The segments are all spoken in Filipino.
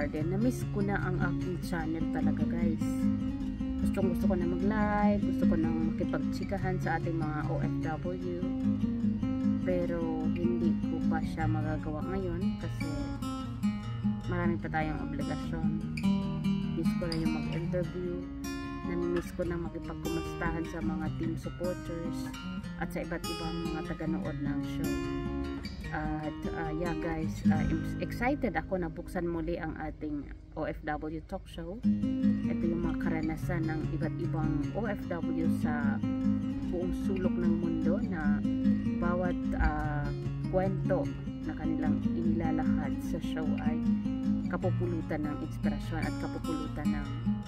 Garden. Na-miss ko na ang aking channel talaga, guys. Gusto ko na mag-live, gusto ko nang makipagtsikahan sa ating mga OFW. Pero hindi ko pa siya magagawa ngayon kasi marami pa tayong obligasyon. Miss ko na yung mag-interview, nami-miss ko na makipagkumustahan sa mga team supporters at sa iba't ibang mga taga-nood ng show. At yeah guys, excited ako na buksan muli ang ating OFW talk show. Ito yung mga karanasan ng iba't ibang OFW sa buong sulok ng mundo na bawat kwento na kanilang inilalahad sa show ay kapupulutan ng inspirasyon at kapupulutan ng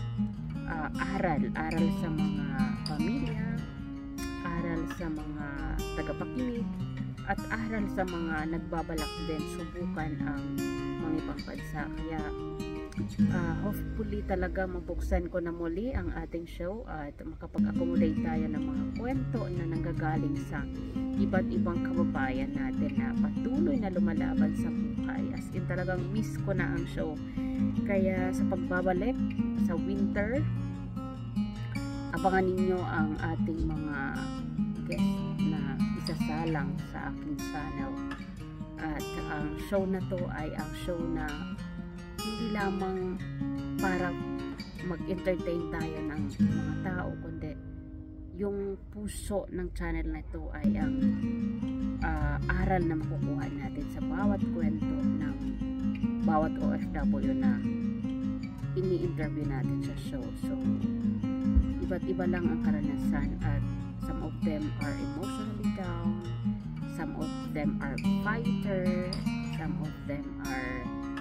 aral sa mga pamilya, aral sa mga tagapakinig, at aral sa mga nagbabalak din subukan ang mga ibang bansa. Kaya hopefully talaga mabuksan ko na muli ang ating show at makapag-accommodate tayo ng mga kwento na nanggagaling sa iba't ibang kababayan natin na patuloy na lumalaban sa buhay. As in talagang miss ko na ang show. Kaya sa pagbabalik sa winter, abangan ninyo ang ating mga guest na isasalang sa aking channel. At ang show na to ay ang show na hindi lamang para mag-entertain tayo ng mga tao, kundi yung puso ng channel na ito ay ang aral na makukuha natin sa bawat kwento ng bawat OFW na ini-interview natin sa show. So iba't iba lang ang karanasan at some of them are emotionally down, some of them are fighter, some of them are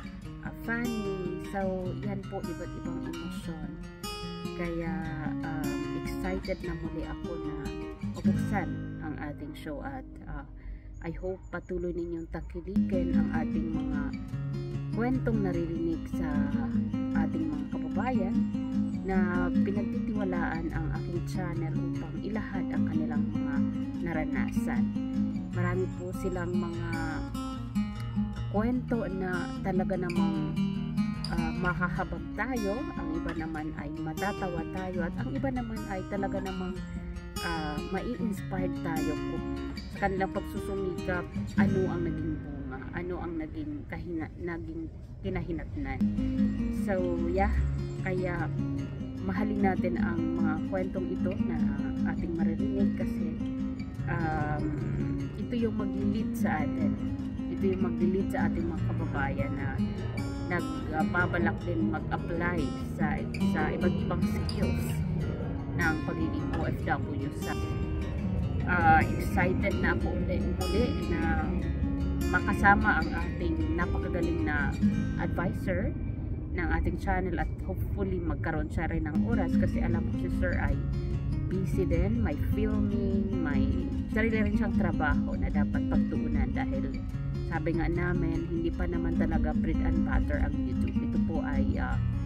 funny. So yan po, iba't ibang emosyon. Kaya excited na muli ako na mabuksan ang ating show at I hope patuloy ninyong tangkilikin ang ating mga kwentong naririnig sa ating mga kababayan na pinagtitiwalaan ang aking channel upang ilahad ang kanilang mga naranasan. Marami po silang mga kwento na talaga namang makahabag tayo, ang iba naman ay matatawa tayo, at ang iba naman ay talaga namang mai-inspired tayo kung sa kanilang pagsusumikap, ano ang naging bunga, ano ang naging kinahinatnan. So yeah, kaya mahalin natin ang mga kwentong ito na ating maririnig kasi ito yung mag-lead sa atin. Ito yung mag-lead sa ating mga kababayan na nagbabalak din mag-apply sa iba't ibang skills ng pagiging OFW. Excited na ako muli na makasama ang ating napakagaling na advisor ng ating channel at hopefully magkaroon siya rin ng oras kasi alam ko si Sir ay busy din, may filming, may sarili rin siyang trabaho na dapat pagtuunan dahil sabi nga namin, hindi pa naman talaga bread and butter ang YouTube. Ito po ay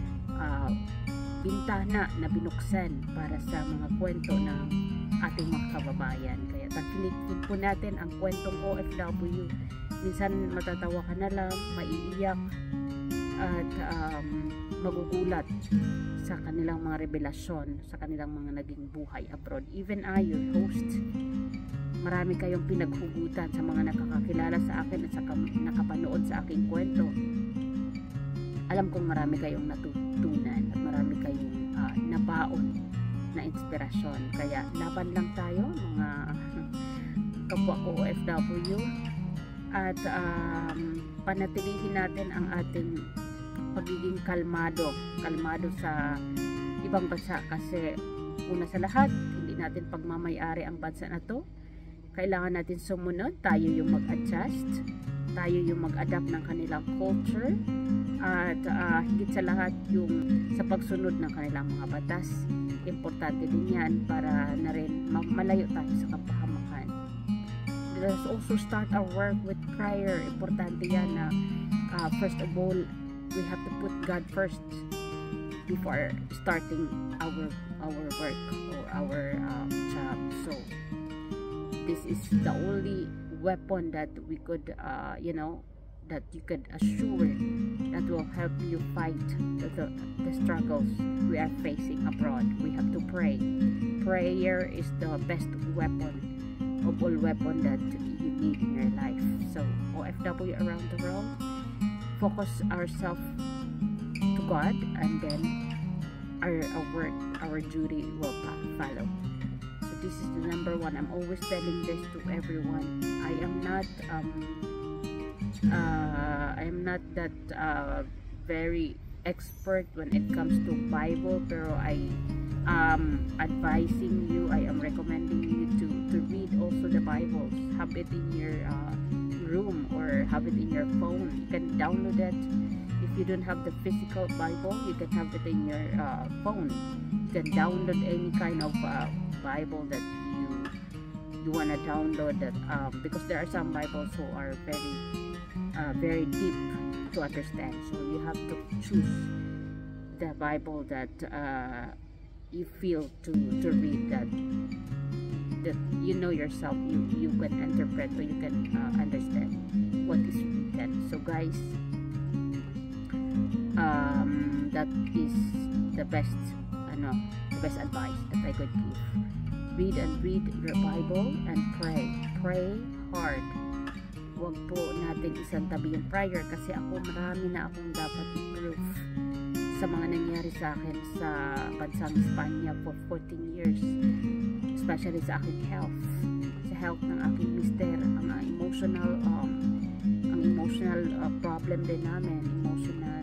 bintana na binuksan para sa mga kwento ng ating mga kababayan. Kaya tangkilikin po natin ang kwentong OFW. Minsan matatawa ka na lang, maiiyak at magugulat sa kanilang mga revelasyon, sa kanilang mga naging buhay abroad. Even I, your host, marami kayong pinaghugutan sa mga nakakakilala sa akin at sa nakapanood sa aking kwento. Alam kong marami kayong natutunan at marami kayong nabaon na inspirasyon. Kaya laban lang tayo mga kapwa ko OFW at panatilihin natin ang ating pagiging kalmado sa ibang bansa kasi una sa lahat, hindi natin pagmamayari ang bansa na to. Kailangan natin sumunod, tayo yung mag-adjust, tayo yung mag-adapt ng kanilang culture at higit sa lahat yung sa pagsunod ng kanilang mga batas. Importante din yan para na rin malayo tayo sa kapahamakan. Let us also start our work with prayer. Importante yan na first of all, we have to put God first before starting our work or our job. So this is the only weapon that we could that you could assure that will help you fight the struggles we are facing abroad. We have to pray. Prayer is the best weapon of all weapon that you need in your life. So OFW around the world, focus ourselves to God, and then our work, our duty will follow. So this is the number one. I'm always telling this to everyone. I am not that very expert when it comes to Bible, pero I am advising you, I am recommending you to read also the Bibles. Have it in your room or have it in your phone. You can download it. If you don't have the physical Bible, you can have it in your phone. You can download any kind of Bible that you want to download, that because there are some Bibles who are very deep to understand. So you have to choose the Bible that you feel to read, that you know yourself, you can interpret, or you can understand what is written. So guys, that is the best advice that I could give. Read your Bible and pray hard. Huwag po natin isang tabi yung prayer, kasi marami na akong dapat i-proof sa mga nangyari sa akin sa bansang Espanya for 14 years, especially sa aking health, sa health ng aking mister, ang emotional problem din namin, emotional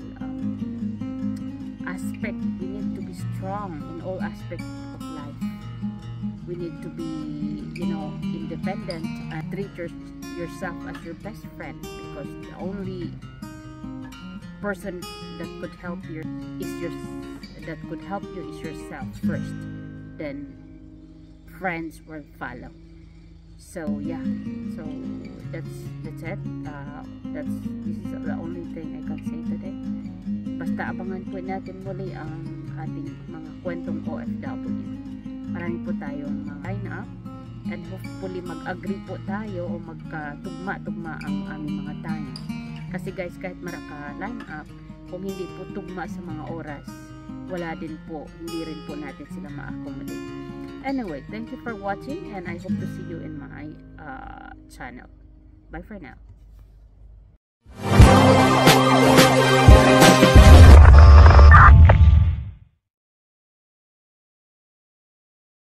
aspect. We need to be strong in all aspects of life. We need to be, independent and treat yourself as your best friend, because the only person that could help you is yourself first. Then friends will follow. So yeah, so that's it. This is the only thing I can say today. Basta abangan po natin muli ang ating mga kwentong OFW. Marami po tayong mga line up, and hopefully mag-agree po tayo o magkatugma-tugma ang aming mga time. Kasi guys, kahit maraka-line up, kung hindi po tugma sa mga oras, hindi rin po natin sila ma-accommodate. Anyway, thank you for watching, and I hope to see you in my channel. Bye for now.